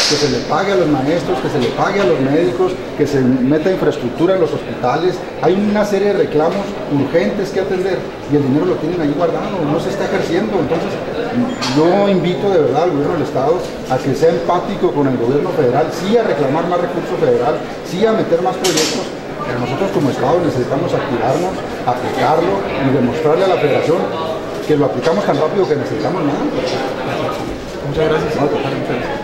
que se le pague a los maestros, que se le pague a los médicos, que se meta infraestructura en los hospitales. Hay una serie de reclamos urgentes que atender y el dinero lo tienen ahí guardado, no se está ejerciendo. Entonces, yo invito de verdad al gobierno del Estado a que sea empático con el gobierno federal, sí a reclamar más recursos federal, sí a meter más proyectos, pero nosotros como Estado necesitamos activarnos, aplicarlo y demostrarle a la Federación que lo aplicamos tan rápido que necesitamos nada. Muchas gracias. No, total, muchas gracias.